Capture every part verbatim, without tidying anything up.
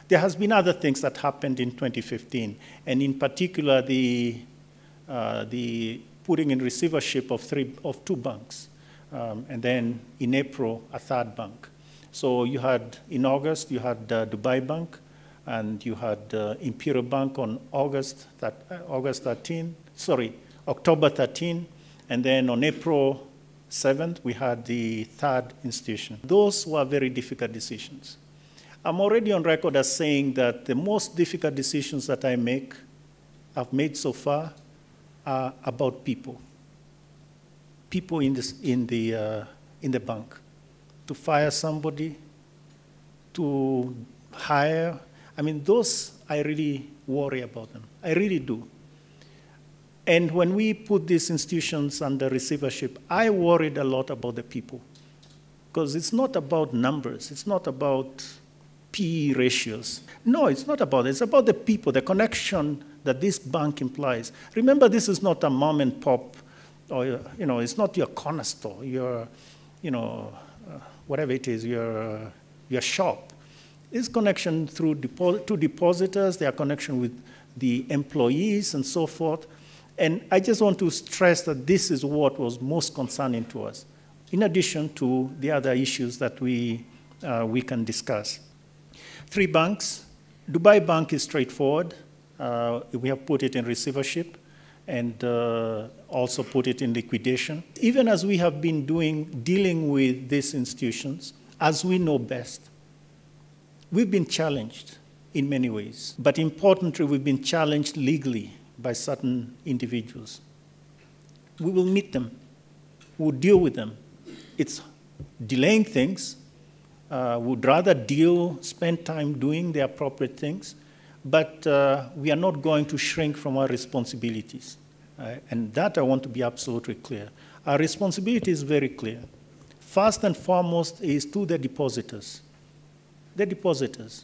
There has been other things that happened in twenty fifteen, and in particular, the, uh, the putting in receivership of, three, of two banks, um, and then in April, a third bank. So you had, in August, you had uh, Dubai Bank, and you had uh, Imperial Bank on August, that, uh, August thirteenth, sorry, October thirteenth, and then on April seventh, we had the third institution. Those were very difficult decisions. I'm already on record as saying that the most difficult decisions that I make, I've made so far, are about people. People in, this, in, the, uh, in the bank. To fire somebody, to hire. I mean, those, I really worry about them. I really do. And when we put these institutions under receivership, I worried a lot about the people. Because it's not about numbers. It's not about P E ratios. No, it's not about it. It's about the people, the connection that this bank implies. Remember, this is not a mom and pop, or, you know, it's not your corner store, your, you know, uh, whatever it is, your, uh, your shop. It's connection through depo to depositors, their connection with the employees and so forth. And I just want to stress that this is what was most concerning to us, in addition to the other issues that we, uh, we can discuss. Three banks. Dubai Bank is straightforward. Uh, we have put it in receivership and uh, also put it in liquidation. Even as we have been doing, dealing with these institutions, as we know best, we've been challenged in many ways. But importantly, we've been challenged legally by certain individuals. We will meet them. We'll deal with them. It's delaying things. Uh, we'd rather deal, spend time doing the appropriate things, but uh, we are not going to shrink from our responsibilities. Uh, and that I want to be absolutely clear. Our responsibility is very clear. First and foremost is to the depositors. The depositors.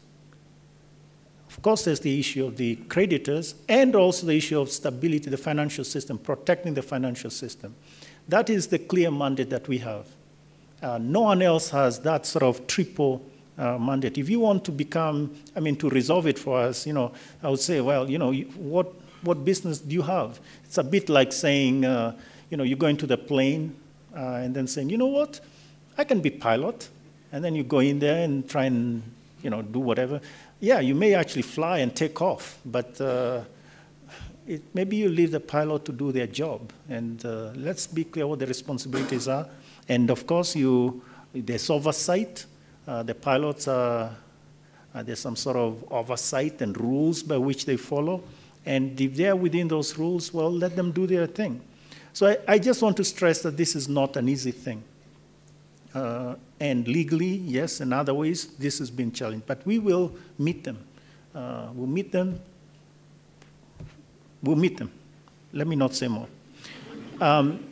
Of course, there's the issue of the creditors and also the issue of stability, the financial system, protecting the financial system. That is the clear mandate that we have. Uh, no one else has that sort of triple uh, mandate. If you want to become, I mean, to resolve it for us, you know, I would say, well, you know, you, what, what business do you have? It's a bit like saying, uh, you know, you go into the plane uh, and then saying, you know what, I can be pilot. And then you go in there and try and, you know, do whatever. Yeah, you may actually fly and take off, but uh, it, maybe you leave the pilot to do their job. And uh, let's be clear what the responsibilities are. And of course, you, there's oversight. Uh, the pilots are, uh, there's some sort of oversight and rules by which they follow. And if they're within those rules, well, let them do their thing. So I, I just want to stress that this is not an easy thing. Uh, and legally, yes, in other ways, this has been challenged. But we will meet them. Uh, we'll meet them. We'll meet them. Let me not say more. Um,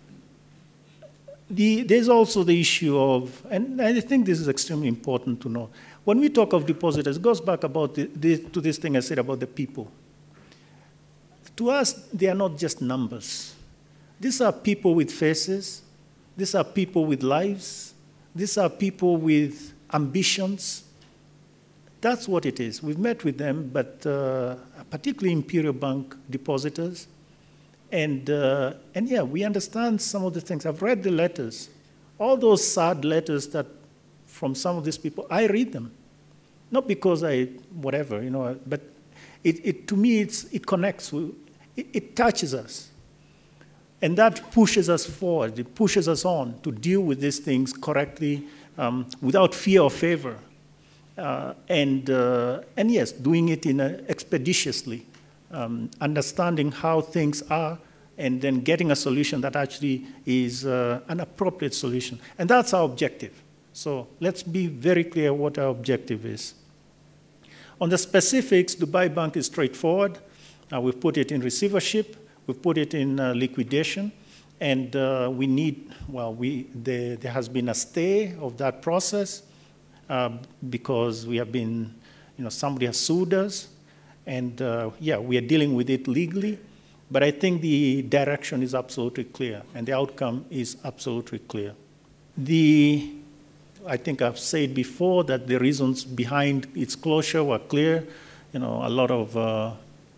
The, there's also the issue of, and I think this is extremely important to know, when we talk of depositors, it goes back about the, the, to this thing I said about the people. To us, they are not just numbers. These are people with faces. These are people with lives. These are people with ambitions. That's what it is. We've met with them, but uh, particularly Imperial Bank depositors. And, uh, and yeah, we understand some of the things. I've read the letters. All those sad letters that from some of these people, I read them. Not because I, whatever, you know, but it, it, to me, it's, it connects, with, it, it touches us. And that pushes us forward. It pushes us on to deal with these things correctly, um, without fear or favor. Uh, and, uh, and yes, doing it in a, expeditiously. Um, understanding how things are, and then getting a solution that actually is uh, an appropriate solution. And that's our objective. So let's be very clear what our objective is. On the specifics, Dubai Bank is straightforward. Uh, we've put it in receivership. We've put it in uh, liquidation. And uh, we need, well, we, there, there has been a stay of that process uh, because we have been, you know, somebody has sued us. And uh, yeah, we are dealing with it legally, but I think the direction is absolutely clear, and the outcome is absolutely clear. The, I think I've said before that the reasons behind its closure were clear. You know, a lot of, uh,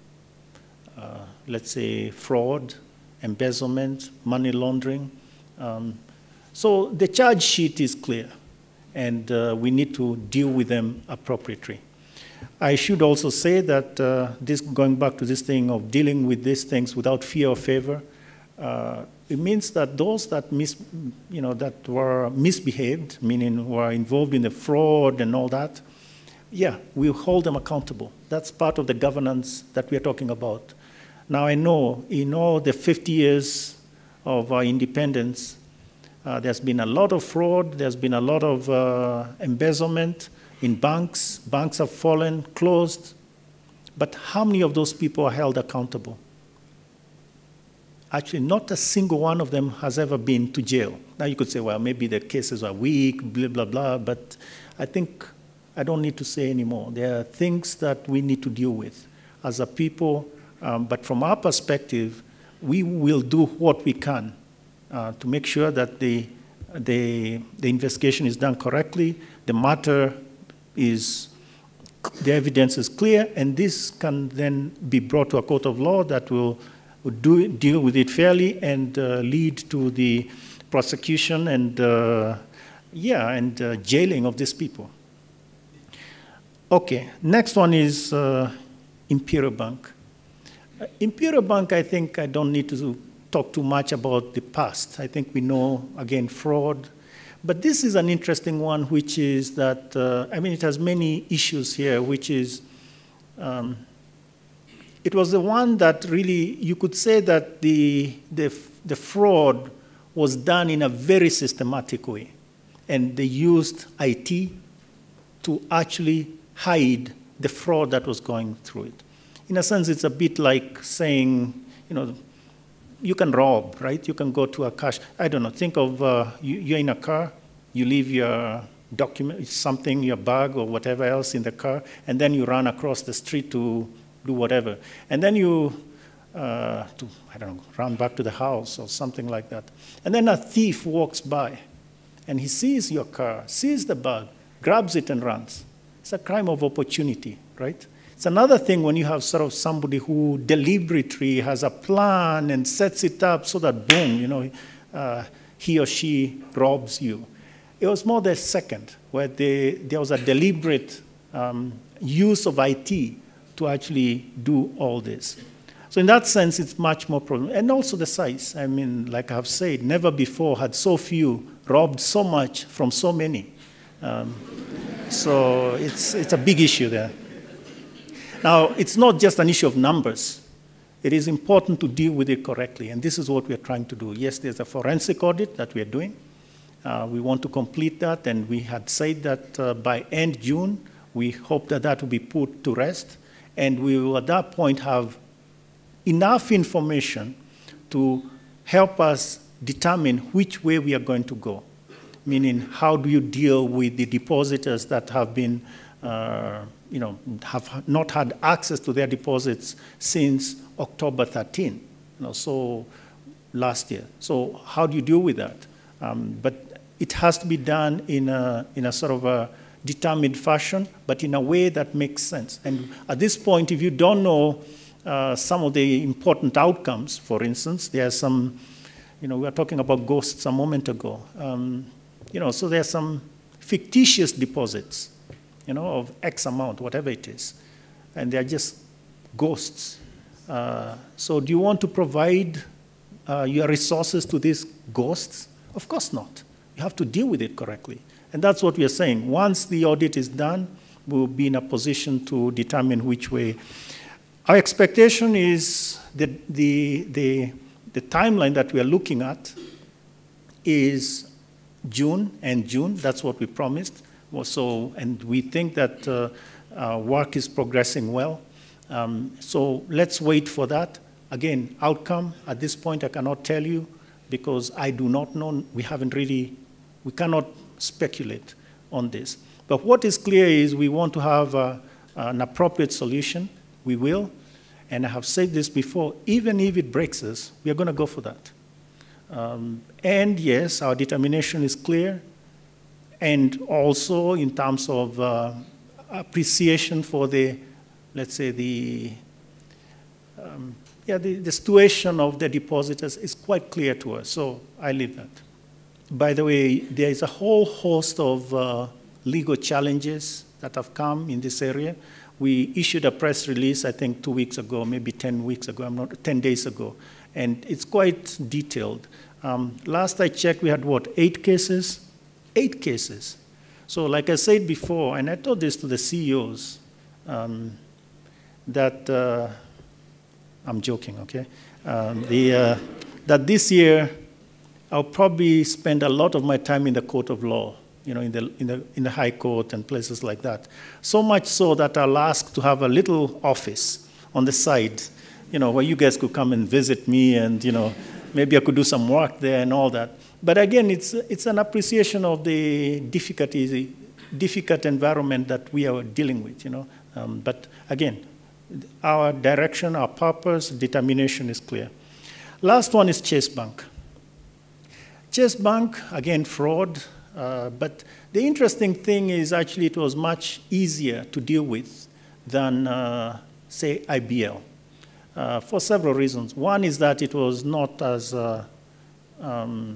uh, let's say, fraud, embezzlement, money laundering. Um, so the charge sheet is clear, and uh, we need to deal with them appropriately. I should also say that uh, this, going back to this thing of dealing with these things without fear or favor, uh, it means that those that mis, you know, that were misbehaved, meaning were involved in the fraud and all that, yeah, we hold them accountable. That's part of the governance that we are talking about. Now I know in all the fifty years of our independence, uh, there's been a lot of fraud, there's been a lot of uh, embezzlement in banks. Banks have fallen, closed. But how many of those people are held accountable? Actually, not a single one of them has ever been to jail. Now you could say, well, maybe the cases are weak, blah, blah, blah, but I think I don't need to say anymore. There are things that we need to deal with as a people, um, but from our perspective, we will do what we can uh, to make sure that the, the, the investigation is done correctly, the matter is, the evidence is clear, and this can then be brought to a court of law that will do, deal with it fairly and uh, lead to the prosecution and, uh, yeah, and uh, jailing of these people. Okay, next one is uh, Imperial Bank. Uh, Imperial Bank, I think I don't need to talk too much about the past. I think we know, again, fraud. But this is an interesting one, which is that, uh, I mean, it has many issues here, which is, um, it was the one that really, you could say that the, the, the fraud was done in a very systematic way. And they used I T to actually hide the fraud that was going through it. In a sense, it's a bit like saying, you know, you can rob, right? You can go to a cash, I don't know, think of uh, you, you're in a car, you leave your document, something, your bag or whatever else in the car, and then you run across the street to do whatever. And then you, uh, to, I don't know, run back to the house or something like that. And then a thief walks by, and he sees your car, sees the bag, grabs it and runs. It's a crime of opportunity, right? It's another thing when you have sort of somebody who deliberately has a plan and sets it up so that, boom, you know, uh, he or she robs you. It was more the second, where they, there was a deliberate um, use of I T to actually do all this. So in that sense, it's much more problem. And also the size. I mean, like I've said, never before had so few robbed so much from so many. Um, so it's, it's a big issue there. Now, it's not just an issue of numbers. It is important to deal with it correctly, and this is what we are trying to do. Yes, there's a forensic audit that we are doing. Uh, we want to complete that, and we had said that uh, by end June, we hope that that will be put to rest, and we will at that point have enough information to help us determine which way we are going to go, meaning how do you deal with the depositors that have been uh, you know, have not had access to their deposits since October thirteenth, you know, so last year. So how do you deal with that? Um, but it has to be done in a, in a sort of a determined fashion, but in a way that makes sense. And at this point, if you don't know uh, some of the important outcomes, for instance, there are some, you know, we were talking about ghosts a moment ago. Um, you know, so there are some fictitious deposits, you know, of X amount, whatever it is. And they're just ghosts. Uh, so do you want to provide uh, your resources to these ghosts? Of course not. You have to deal with it correctly. And that's what we are saying. Once the audit is done, we'll be in a position to determine which way. Our expectation is that the, the, the timeline that we are looking at is June and June. That's what we promised. So, and we think that uh, our work is progressing well. Um, so let's wait for that. Again, outcome, at this point I cannot tell you because I do not know. We haven't really, we cannot speculate on this. But what is clear is we want to have uh, an appropriate solution. We will. And I have said this before, even if it breaks us, we are going to go for that. Um, and yes, our determination is clear. and also in terms of uh, appreciation for the, let's say, the, um, yeah, the, the situation of the depositors is quite clear to us, so I leave that. By the way, there is a whole host of uh, legal challenges that have come in this area. We issued a press release, I think, two weeks ago, maybe ten weeks ago, I'm not, ten days ago, and it's quite detailed. Um, last I checked, we had, what, eight cases? Eight cases. So like I said before, and I told this to the C E Os, um, that, uh, I'm joking, okay? Um, the, uh, that this year, I'll probably spend a lot of my time in the court of law, you know, in the, in the, in the high court and places like that. So much so that I'll ask to have a little office on the side, you know, where you guys could come and visit me and, you know, maybe I could do some work there and all that. But again, it's, it's an appreciation of the difficulties, the difficult environment that we are dealing with, you know. Um, but again, our direction, our purpose, determination is clear. Last one is Chase Bank. Chase Bank, again, fraud. Uh, but the interesting thing is actually it was much easier to deal with than, uh, say, I B L. Uh, for several reasons. One is that it was not as, uh, um,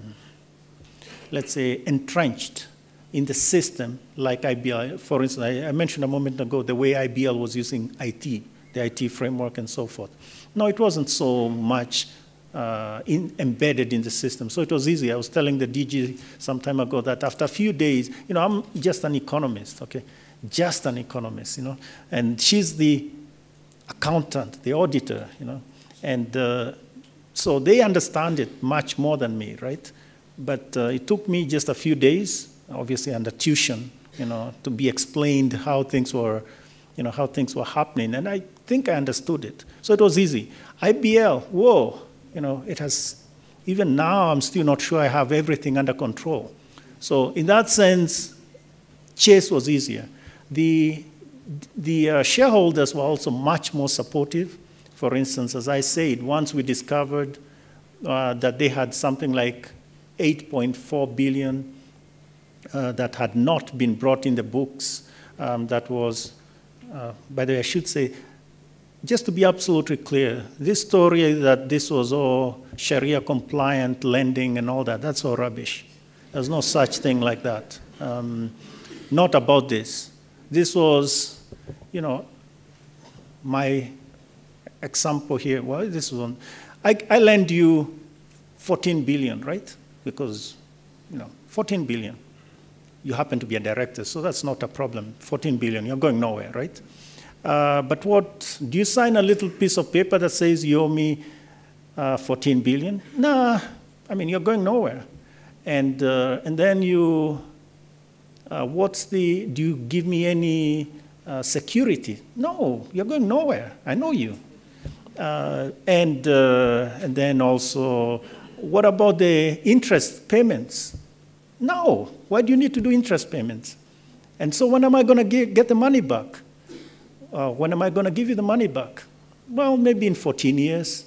let's say, entrenched in the system like I B L. For instance, I, I mentioned a moment ago the way I B L was using I T, the I T framework and so forth. No, it wasn't so much uh, in, embedded in the system, so it was easy. I was telling the D G some time ago that after a few days, you know, I'm just an economist, okay? Just an economist, you know? And she's the accountant, the auditor, you know, and uh, so they understand it much more than me, right? But uh, it took me just a few days, obviously under tuition, you know, to be explained how things were, you know, how things were happening, and I think I understood it. So it was easy. I B L, whoa, you know, it has, even now I'm still not sure I have everything under control. So in that sense, Chase was easier. The The uh, shareholders were also much more supportive. For instance, as I said, once we discovered uh, that they had something like eight point four billion uh, that had not been brought in the books, um, that was, uh, by the way, I should say, just to be absolutely clear, this story that this was all Sharia compliant lending and all that, that's all rubbish. There's no such thing like that. Um, not about this. This was, you know, my example here, well, this one, I, I lend you fourteen billion, right? Because, you know, fourteen billion. You happen to be a director, so that's not a problem. fourteen billion, you're going nowhere, right? Uh, but what, do you sign a little piece of paper that says you owe me uh, fourteen billion? Nah, I mean, you're going nowhere. And, uh, and then you, uh, what's the, do you give me any uh, security? No, you're going nowhere. I know you. Uh, and, uh, and then also, what about the interest payments? No, why do you need to do interest payments? And so when am I going to get the money back? Uh, when am I going to give you the money back? Well, maybe in fourteen years.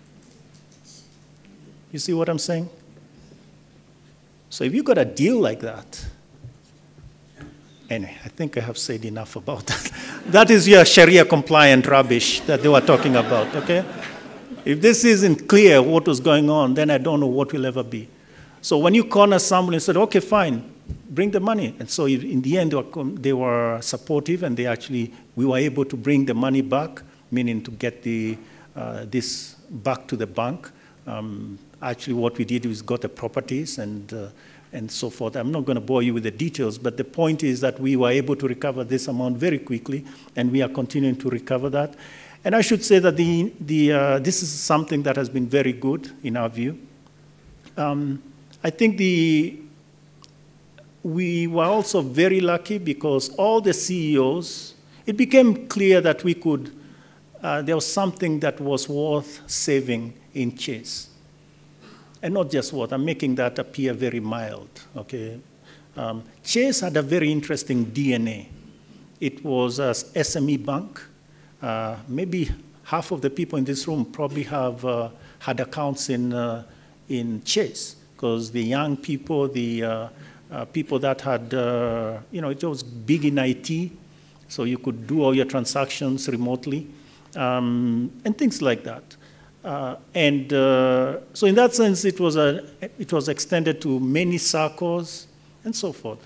You see what I'm saying? So if you got a deal like that, anyway, I think I have said enough about that. That is your Sharia compliant rubbish that they were talking about, okay? If this isn't clear what was going on, then I don't know what will ever be. So when you corner someone and said, okay, fine, bring the money. And so in the end, they were, they were supportive, and they actually, we were able to bring the money back, meaning to get the, uh, this back to the bank. Um, actually, what we did was got the properties and, uh, and so forth. I'm not going to bore you with the details, but the point is that we were able to recover this amount very quickly, and we are continuing to recover that. And I should say that the, the, uh, this is something that has been very good in our view. Um, I think the, we were also very lucky because all the C E Os, it became clear that we could, uh, there was something that was worth saving in Chase. And not just worth, I'm making that appear very mild, okay? Um, Chase had a very interesting D N A. It was an S M E bank. Uh, maybe half of the people in this room probably have uh, had accounts in, uh, in Chase, because the young people, the, uh, uh, people that had, uh, you know, it was big in I T, so you could do all your transactions remotely, um, and things like that. Uh, and uh, so in that sense, it was, a, it was extended to many circles and so forth.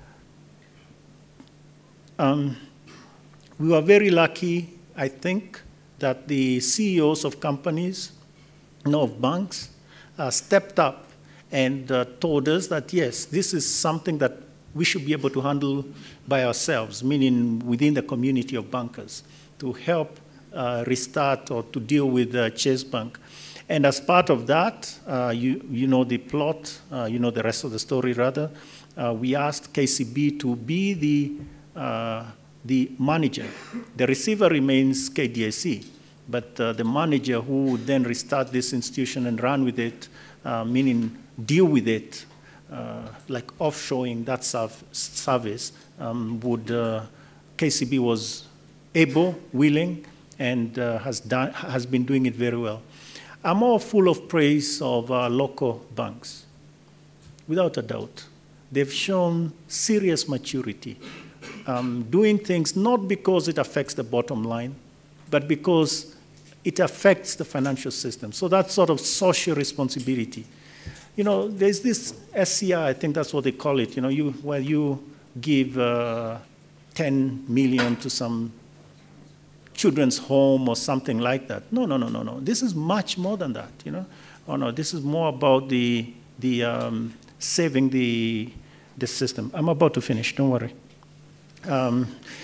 Um, we were very lucky, I think, that the C E Os of companies, you know, of banks, uh, stepped up and uh, told us that, yes, this is something that we should be able to handle by ourselves, meaning within the community of bankers, to help uh, restart or to deal with uh, Chase Bank. And as part of that, uh, you, you know the plot, uh, you know the rest of the story rather, uh, we asked K C B to be the, uh, the manager. The receiver remains K D A C, but uh, the manager who would then restart this institution and run with it, uh, meaning deal with it, uh, like offshoring that service, um, would, uh, K C B was able, willing, and uh, has, done, has been doing it very well. I'm all full of praise of our local banks, without a doubt. They've shown serious maturity, um, doing things not because it affects the bottom line, but because it affects the financial system. So that's sort of social responsibility. You know, there's this S C I, I think that's what they call it, you know, you, where you give uh, ten million to some children's home or something like that. No, no, no, no, no. This is much more than that, you know. Oh, no, this is more about the, the um, saving the, the system. I'm about to finish, don't worry. Um,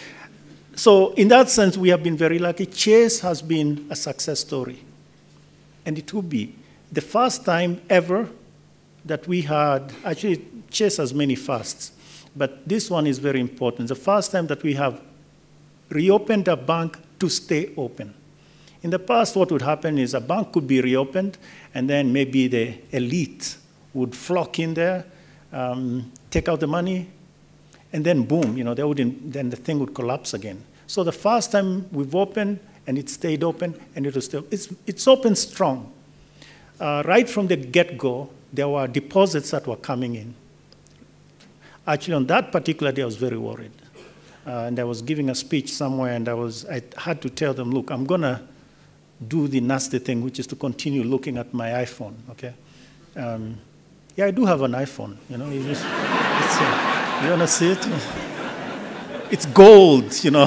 so in that sense, we have been very lucky. Chase has been a success story. And it will be the first time ever that we had, actually, Chase has many firsts, but this one is very important. The first time that we have reopened a bank to stay open. In the past, what would happen is a bank could be reopened, and then maybe the elite would flock in there, um, take out the money, and then boom, you know, they wouldn't, then the thing would collapse again. So the first time we've opened, and it stayed open, and it was still, it's, it's open strong. Uh, right from the get-go, there were deposits that were coming in. Actually, on that particular day, I was very worried. Uh, and I was giving a speech somewhere, and I, was, I had to tell them, look, I'm going to do the nasty thing, which is to continue looking at my iPhone, okay? Um, yeah, I do have an iPhone, you know. You, just, it's, uh, you want to see it? It's gold, you know.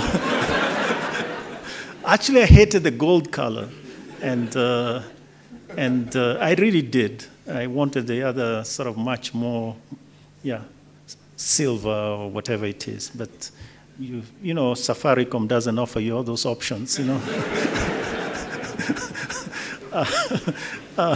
Actually, I hated the gold color, and, uh, and uh, I really did. I wanted the other sort of much more, yeah, silver or whatever it is, but You, you know, Safaricom doesn't offer you all those options, you know. uh, uh,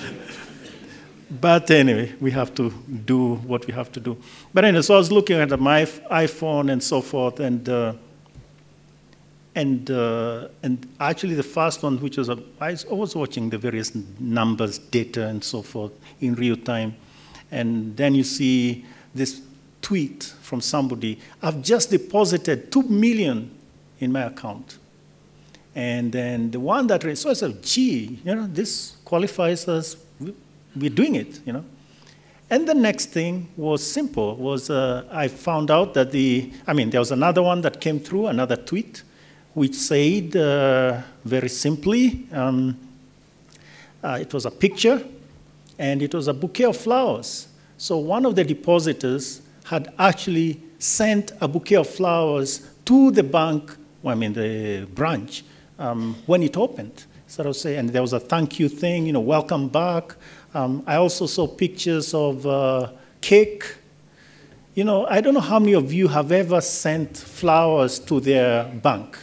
but anyway, we have to do what we have to do. But anyway, so I was looking at my iPhone and so forth, and uh, and uh, and actually the first one, which was a, I was watching the various numbers, data, and so forth in real time, and then you see this tweet from somebody, I've just deposited two million in my account. And then the one that, so I said, gee, you know, this qualifies as, we're doing it, you know. And the next thing was simple, was uh, I found out that the, I mean, there was another one that came through, another tweet, which said uh, very simply, um, uh, it was a picture, and it was a bouquet of flowers. So one of the depositors had actually sent a bouquet of flowers to the bank, well, I mean the branch, um, when it opened. So I would say, and there was a thank you thing, you know, welcome back. Um, I also saw pictures of uh, cake. You know, I don't know how many of you have ever sent flowers to their bank.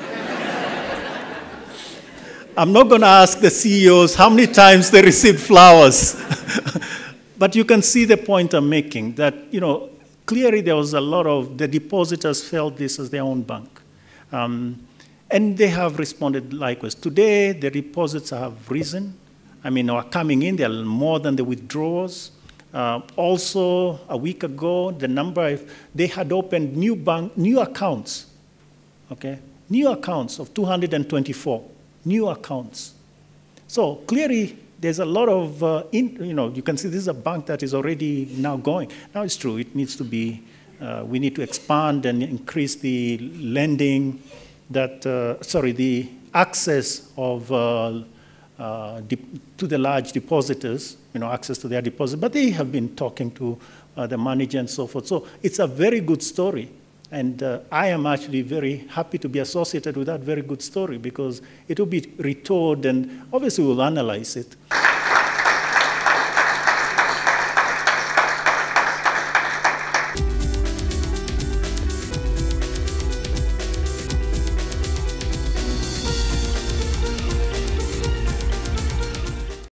I'm not going to ask the C E Os how many times they received flowers. But you can see the point I'm making, that, you know, clearly there was a lot of, the depositors felt this as their own bank. Um, and they have responded likewise. Today, the deposits have risen. I mean, are coming in, they're more than the withdrawals. Uh, also, a week ago, the number, they had opened new bank, new accounts, okay? New accounts of two hundred twenty-four, new accounts. So clearly, there's a lot of, uh, in, you know, you can see this is a bank that is already now going. Now it's true, it needs to be, uh, we need to expand and increase the lending that, uh, sorry, the access of, uh, uh, to the large depositors, you know, access to their deposit, but they have been talking to uh, the manager and so forth. So it's a very good story. And uh, I am actually very happy to be associated with that very good story because it will be retold and obviously we'll analyze it.